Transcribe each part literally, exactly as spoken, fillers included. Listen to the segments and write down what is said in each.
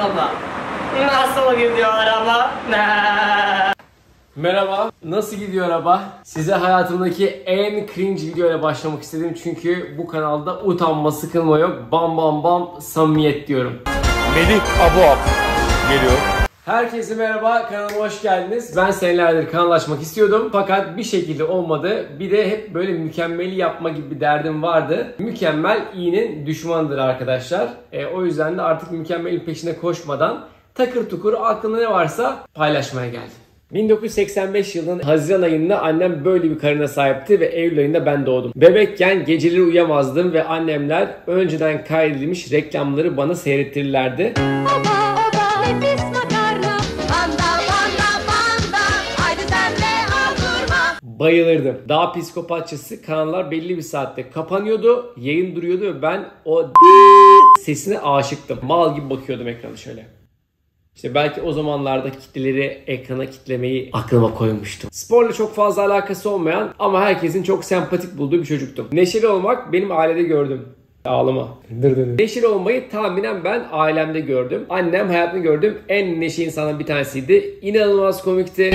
Merhaba. Nasıl gidiyor araba? Merhaba. Nasıl gidiyor araba? Size hayatımdaki en cringe videoyla başlamak istedim çünkü bu kanalda utanma, sıkılma yok. Bam bam bam samimiyet diyorum. Melih Abuap geliyor. Herkese merhaba, kanalıma hoş geldiniz. Ben senelerdir kanallaşmak istiyordum fakat bir şekilde olmadı. Bir de hep böyle mükemmeli yapma gibi bir derdim vardı. Mükemmel iyinin düşmanıdır arkadaşlar. E, o yüzden de artık mükemmelin peşine koşmadan takır tukur aklında ne varsa paylaşmaya geldim. bin dokuz yüz seksen beş yılının Haziran ayında annem böyle bir karına sahipti ve Eylül ayında ben doğdum. Bebekken geceleri uyuyamazdım ve annemler önceden kaydedilmiş reklamları bana seyrettirirlerdi. Oba oba nefis makarna. Panda panda panda. Haydi sen de al durma. Bayılırdım. Daha psikopatçısı kanallar belli bir saatte kapanıyordu, yayın duruyordu ve ben o sesine aşıktım. Mal gibi bakıyordum ekrana şöyle. İşte belki o zamanlarda kitleleri ekrana kitlemeyi aklıma koymuştum. Sporla çok fazla alakası olmayan ama herkesin çok sempatik bulduğu bir çocuktum. Neşeli olmak benim ailede gördüm. Ağlama. Dır dır. Neşeli olmayı tahminen ben ailemde gördüm. Annem hayatımda gördüğüm en neşeli insanlardan bir tanesiydi. İnanılmaz komikti.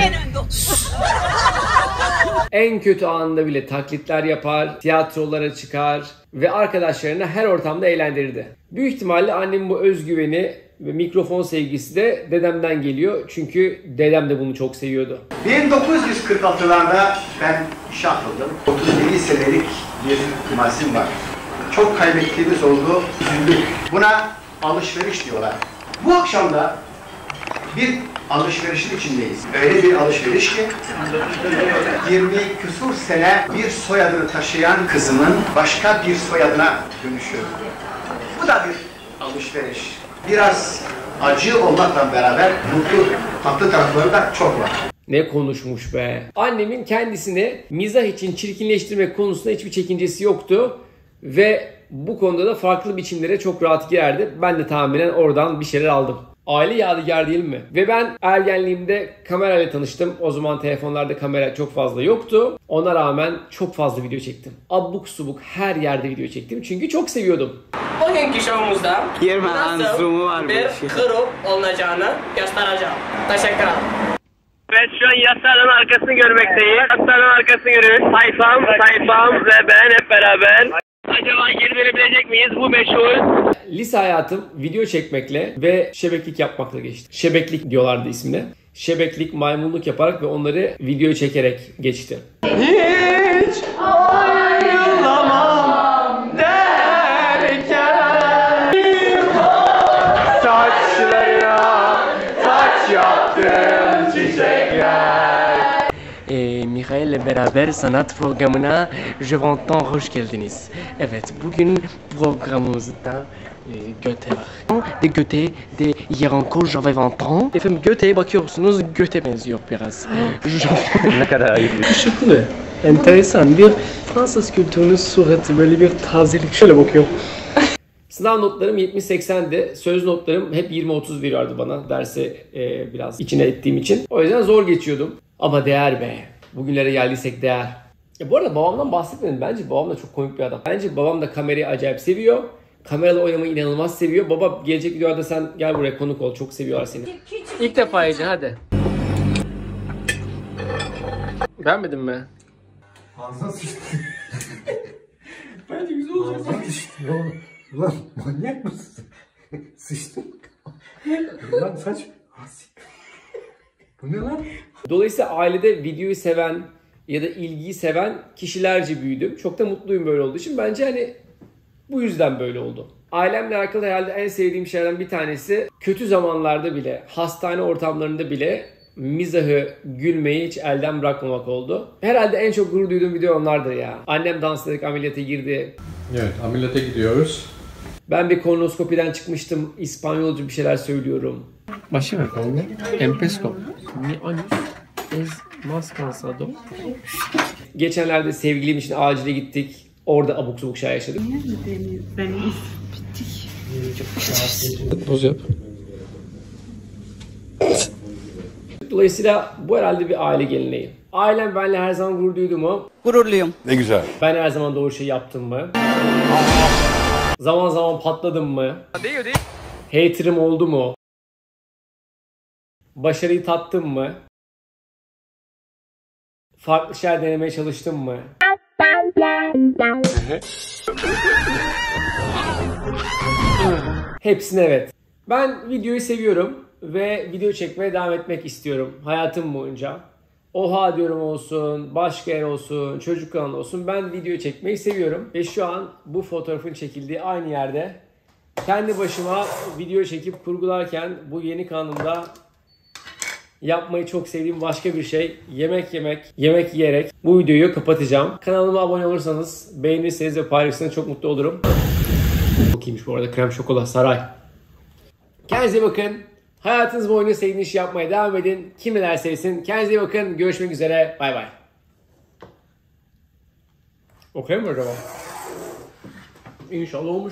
En kötü anında bile taklitler yapar, tiyatrolara çıkar ve arkadaşlarını her ortamda eğlendirirdi. Büyük ihtimalle annemin bu özgüveni ve mikrofon sevgisi de dedemden geliyor. Çünkü dedem de bunu çok seviyordu. bin dokuz yüz kırk altılarda ben işe atıldım. otuz yedi senelik bir mazim var. Çok kaybettiğimiz oldu, üzüldük. Buna alışveriş diyorlar. Bu akşam da bir alışverişin içindeyiz. Öyle bir alışveriş ki yirmi küsur sene bir soyadını taşıyan kızımın başka bir soyadına dönüşüyor. Bu da bir alışveriş. Biraz acı olmakla beraber mutlu, tatlı tarafları da çok var. Ne konuşmuş be. Annemin kendisini mizah için çirkinleştirmek konusunda hiçbir çekincesi yoktu. Ve bu konuda da farklı biçimlere çok rahat girerdi. Ben de tahminen oradan bir şeyler aldım. Aile yadigar değil mi? Ve ben ergenliğimde kamerayla tanıştım. O zaman telefonlarda kamera çok fazla yoktu. Ona rağmen çok fazla video çektim. Abuk subuk her yerde video çektim. Çünkü çok seviyordum. Bugünkü şovumuzda nasıl bir grup olacağını göstereceğim. Teşekkür ederim. Evet, şu an yastığın arkasını görmekteyiz. Yastığın arkasını görüyoruz. Sayfam, sayfam ve ben hep beraber. Acaba girdirebilecek miyiz bu meşhur? Lise hayatım video çekmekle ve şebeklik yapmakla geçti. Şebeklik diyorlardı ismine. Şebeklik, maymunluk yaparak ve onları video çekerek geçti. Hiç ayrılamam derken saçlarına saç yaptım çiçekler. E, Mihail'le beraber sanat programına Je Vent'tan hoş geldiniz. Evet, bugün programımızda e, Goethe var. De Goethe, de hier encore j'avais vingt ans. Efendim Goethe'ye bakıyorsunuz, Goethe benziyor biraz. Ne kadar ayıp. Şıklı, enteresan bir Fransız kültürünün suratı, böyle bir tazelik. Şöyle bakıyor. Sınav notlarım yetmiş seksendi. Söz notlarım hep yirmi otuz veriyordu bana. Dersi e, biraz içine ettiğim için. O yüzden zor geçiyordum. Ama değer be. Bugünlere geldiysek değer. Ya bu arada babamdan bahsetmedim. Bence babam da çok komik bir adam. Bence babam da kamerayı acayip seviyor. Kameralı oynamayı inanılmaz seviyor. Baba gelecek videoda sen gel buraya konuk ol. Çok seviyorlar seni. İlk defa yiyeceksin hadi. Beğenmedin mi? Ağzına sıçtı. Bence güzel olacak. Ağzına sıçtı. Ulan manyak mısın? Sıçtın. Lan saç. Bu ne lan? Dolayısıyla ailede videoyu seven ya da ilgiyi seven kişilerce büyüdüm. Çok da mutluyum böyle olduğu için. Bence hani bu yüzden böyle oldu. Ailemle alakalı herhalde en sevdiğim şeylerden bir tanesi kötü zamanlarda bile, hastane ortamlarında bile mizahı, gülmeyi hiç elden bırakmamak oldu. Herhalde en çok gurur duyduğum video onlardır ya. Annem dans ederek ameliyata girdi. Evet, ameliyata gidiyoruz. Ben bir kolonoskopiden çıkmıştım. İspanyolca bir şeyler söylüyorum. Başım empezó. Mi años es más cansado. Geçenlerde sevgilim için acile gittik. Orada abuk subuk şeyler yaşadık. Boz yap. Dolayısıyla bu herhalde bir aile geleneği. Ailem benimle her zaman gurur duydu mu? Gururluyum. Ne güzel. Ben her zaman doğru şey yaptım mı? Zaman zaman patladım mı? Değil değil. Hater'ım oldu mu? Başarıyı tattın mı? Farklı şeyler denemeye çalıştın mı? Hepsine evet. Ben videoyu seviyorum ve video çekmeye devam etmek istiyorum hayatım boyunca. Oha diyorum olsun, başka yer olsun, çocuk kanalı olsun, ben video çekmeyi seviyorum. Ve şu an bu fotoğrafın çekildiği aynı yerde kendi başıma video çekip kurgularken bu yeni kanalımda yapmayı çok sevdiğim başka bir şey yemek yemek, yemek yiyerek bu videoyu kapatacağım. Kanalıma abone olursanız, beğenirseniz ve paylaşırsanız çok mutlu olurum. Çok iyiymiş bu arada, krem şokola saray. Kendinize iyi bakın. Hayatınız boyunca sevdiğiniz işi yapmaya devam edin. Kim neler sevsin. Kendinize iyi bakın. Görüşmek üzere. Bay bay. Okey mi acaba? İnşallah olmuş.